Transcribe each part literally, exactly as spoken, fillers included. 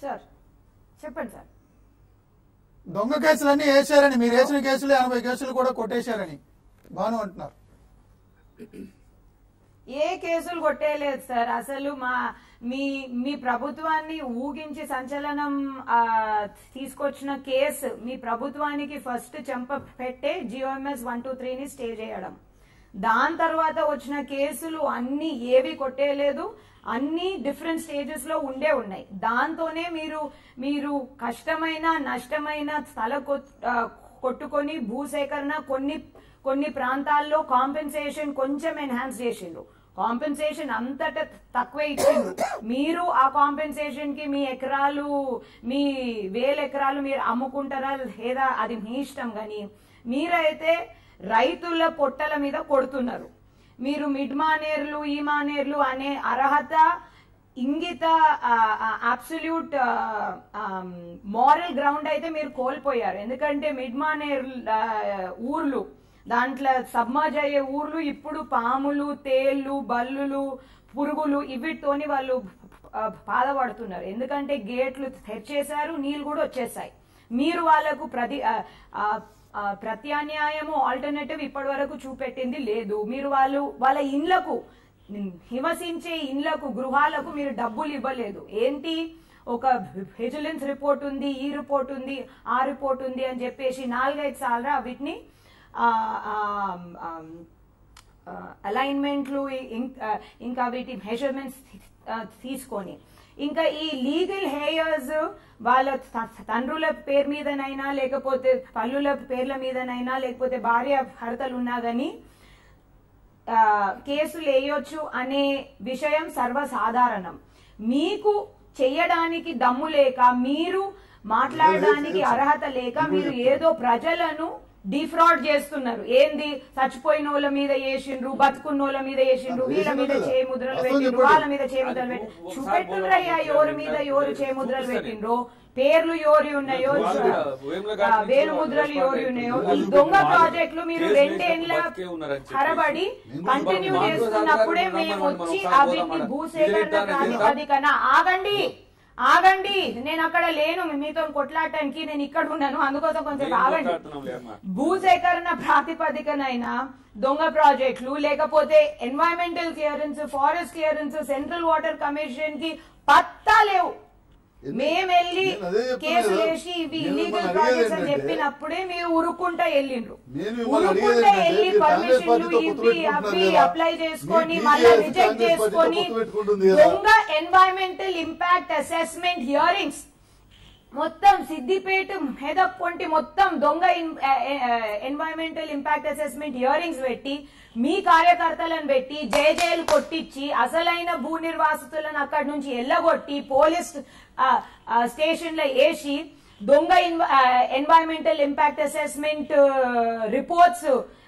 Sir చెప్పండి sir. దొంగ కేసులన్నీ వేసారని, మీరు వేసిన కేసులు ఎనభై కేసులు కూడా కొట్టేశారని బాను అంటున్నారు. ఏ కేసులు కొట్టేయలేదు సార్. అసలు మా మీ మీ ప్రభుత్వాన్ని ఊగించి సంచలనం తీసుకొచ్చిన కేసు మీ ప్రభుత్వానికి ఫస్ట్ చెంప పెట్టే జియోఎంఎస్ వన్ టూ త్రీని స్టే చేయడం. దాని తర్వాత వచ్చిన కేసులు అన్ని ఏవి కొట్టేయలేదు, అన్ని డిఫరెంట్ స్టేజెస్ లో ఉండే ఉన్నాయి. దాంతోనే మీరు మీరు కష్టమైన నష్టమైన తల కొట్టుకొని భూసేకరణ కొన్ని కొన్ని ప్రాంతాల్లో కాంపెన్సేషన్ కొంచెం ఎన్హాన్స్ చేసిండ్రు. కాంపెన్సేషన్ అంతటా తక్కువే ఇచ్చిండ్రు. మీరు ఆ కాంపెన్సేషన్ కి మీ ఎకరాలు మీ వేల ఎకరాలు మీరు అమ్ముకుంటారా లేదా అది మీ ఇష్టం. గాని మీరైతే రైతుల పొట్టల మీద కొడుతున్నారు. మీరు మిడ్ మానేర్లు ఈ మానేర్లు అనే అర్హత ఇంగిత అబ్సల్యూట్ మారల్ గ్రౌండ్ అయితే మీరు కోల్పోయారు. ఎందుకంటే మిడ్ మానేర్ ఊర్లు దాంట్లో సబ్మర్జ్ అయ్యే ఊర్లు ఇప్పుడు పాములు తేళ్లు బల్లులు పురుగులు ఇవితోని వాళ్ళు బాధపడుతున్నారు. ఎందుకంటే గేట్లు తెరిచేశారు, నీళ్లు కూడా వచ్చేసాయి. మీరు వాళ్ళకు ప్రతి ప్రత్యామ్నాయము ఆల్టర్నేటివ్ ఇప్పటి వరకు చూపెట్టింది లేదు. మీరు వాళ్ళు వాళ్ళ ఇండ్లకు నివసించే ఇండ్లకు గృహాలకు మీరు డబ్బులు ఇవ్వలేదు. ఏంటి ఒక విజిలెన్స్ రిపోర్ట్ ఉంది, ఈ రిపోర్ట్ ఉంది, ఆ రిపోర్ట్ ఉంది అని చెప్పేసి నాలుగైదు సార్లు వీటిని అలైన్మెంట్లు ఇంకా వీటి మెజర్మెంట్స్ తీసుకొని ఇంకా ఈ లీగల్ హేయర్స్ వాళ్ళ తండ్రుల పేరు మీదనైనా లేకపోతే పల్లుల పేర్ల మీదనైనా లేకపోతే భార్య భర్తలు ఉన్నా గానీ కేసులు వేయొచ్చు అనే విషయం సర్వసాధారణం. మీకు చెయ్యడానికి దమ్ము లేక, మీరు మాట్లాడడానికి అర్హత లేక మీరు ఏదో ప్రజలను డిఫ్రాడ్ చేస్తున్నారు. ఏంది చచ్చిపోయిన వాళ్ళ మీద వేసిండ్రు, బతుకున్న వాళ్ళ మీద వేసిండ్రు, వీళ్ళ మీద చేముద్రలు పెట్టిండ్రు, వాళ్ళ మీద చేముద్రలు పెట్టి చూపెట్టుండ్రయ్యా ఎవరి మీద ఎవరు చేముద్రలు పెట్టిండ్రో, పేర్లు ఎవరి ఉన్నాయో, వేలుముద్రలు ఎవరి ఉన్నాయో. ఈ దొంగ ప్రాజెక్టులు మీరు రెండేళ్ల హరబడి కంటిన్యూ చేస్తున్నప్పుడే మేము వచ్చి వీటిని భూసేకరణ ప్రాతిపదికన ఆగండి ఆగండి నేను అక్కడ లేను మీతో కొట్లాడటానికి, నేను ఇక్కడ ఉన్నాను, అందుకోసం కొంచెం ఆగండి. భూసేకరణ ప్రాతిపదికనైనా దొంగ ప్రాజెక్టులు లేకపోతే environmental clearance, forest clearance, central water commission కి పత్తా లేవు. మేము వెళ్ళి కేసు వేసి ఇవి ఇల్లీగల్ ప్రాజెక్ట్స్ అని చెప్పినప్పుడే మీరు ఉరుక్కుంటా వెళ్ళిండ్రు. ఉరుక్కుంటా వెళ్ళి పర్మిషన్లు ఇవి అవి అప్లై చేసుకొని మళ్ళీ రిజెక్ట్ చేసుకొని దొంగ ఎన్వైరన్మెంటల్ ఇంపాక్ట్ అసెస్మెంట్ హియరింగ్స్ మొత్తం సిద్దిపేట మెదక్ పొంటి మొత్తం దొంగ ఎన్వైరన్మెంటల్ ఇంపాక్ట్ అసెస్మెంట్ హియరింగ్స్ పెట్టి మీ కార్యకర్తలను పెట్టి జయ జయలు కొట్టించి అసలైన భూ నిర్వాసితులను అక్కడి నుంచి ఎల్లగొట్టి పోలీస్ స్టేషన్లో వేసి దొంగ environmental impact assessment reports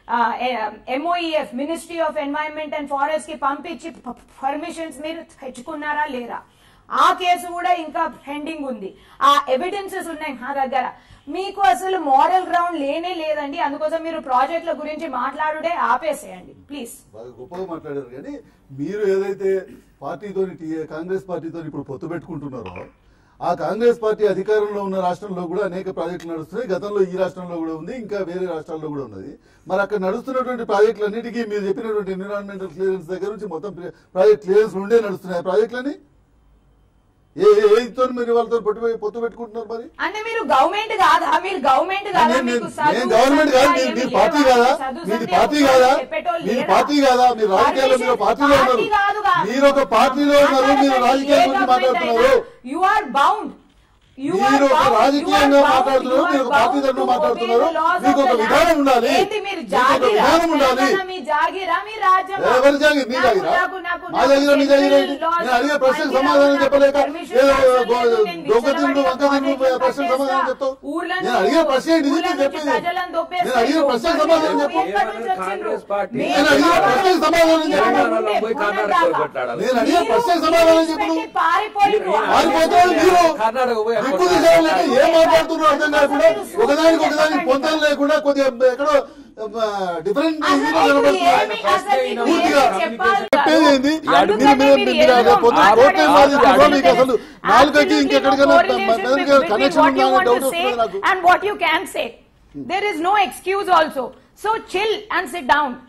MOEF ministry of environment and forest కి పంపించి పర్మిషన్స్ మీరు తెచ్చుకున్నారా లేరా? ఆ కేసు కూడా ఇంకా పెండింగ్ ఉంది. ఆ ఎవిడెన్సెస్ ఉన్నాయి మా దగ్గర. మీకు అసలు మోరల్ గ్రౌండ్ లేనే లేదండి. అందుకోసం మీరు ప్రాజెక్టుల గురించి మాట్లాడుడే ఆపేసేయండి ప్లీజ్. గొప్పగా మాట్లాడారు కానీ మీరు ఏదైతే పార్టీతో కాంగ్రెస్ పార్టీతో ఇప్పుడు పొత్తు పెట్టుకుంటున్నారో ఆ కాంగ్రెస్ పార్టీ అధికారంలో ఉన్న రాష్ట్రంలో కూడా అనేక ప్రాజెక్టులు నడుస్తున్నాయి. గతంలో ఈ రాష్ట్రంలో కూడా ఉంది, ఇంకా వేరే రాష్ట్రాల్లో కూడా ఉన్నది. మరి అక్కడ నడుస్తున్నటువంటి ప్రాజెక్టులన్నిటికీ మీరు చెప్పినటువంటి ఎన్విరాన్మెంటల్ క్లియరెన్స్ దగ్గర నుంచి మొత్తం ప్రాజెక్ట్ క్లియరెన్స్ ఉండే నడుస్తున్నాయి ప్రాజెక్టులని. ఏ ఏతో మీరు వాళ్ళతో పొత్తు పెట్టుకుంటున్నారు మరి? అంటే మీరు గవర్నమెంట్ కాదా? మీరు గవర్నమెంట్ కాదా? గవర్నమెంట్ కాదు, మీరు పార్టీ కాదా? మీరు పార్టీ కాదా? మీరు పార్టీ కాదా? మీరు రాజకీయాల్లో మీరు పార్టీలో ఉన్నారు, మీరు ఒక పార్టీలో ఉన్నారు, మీరు రాజకీయాల గురించి మాట్లాడుతున్నారు. You are bound. మీరు ఒక రాజకీయంగా మాట్లాడుతున్నారు, మీరు ఒక పార్టీ తరఫున మాట్లాడుతున్నారు. మీకు ఒక విధానం ఉండాలి, విధానం ఉండాలి. ఎవరి జాగిర్? మీ జాగిరా? మా జాగిరా మీ జాగిరా? నేను అడిగే ప్రశ్నకు సమాధానం చెప్పలేక దొంగతిండు వంకతిండు ప్రశ్నకు సమాధానం చెప్తావు. నేను అడిగే ప్రశ్న ఏంటి? నేను చెప్పేది నేను అడిగే ప్రశ్నకు సమాధానం చెప్పు. నేను అడిగే ప్రశ్నకు సమాధానం చెప్పు. నేను అడిగే ప్రశ్నకు సమాధానం చెప్పు. పారిపోతావు మీరు. ఎక్కువ దిశాలు ఏం మాట్లాడుతున్నారు అర్థం కాకుండా ఒకదానికి ఒకదానికి పొందలు లేకుండా కొద్దిగా ఎక్కడో డిఫరెంట్ పూర్తిగా చెప్పేది ఏంది? మీకు అసలు నాలుగకి ఇంకెక్కడికైనా కనెక్షన్ ఉందా అని డౌట్ వస్తుంది నాకు. And what you can say, there is no excuse also. So chill and sit down.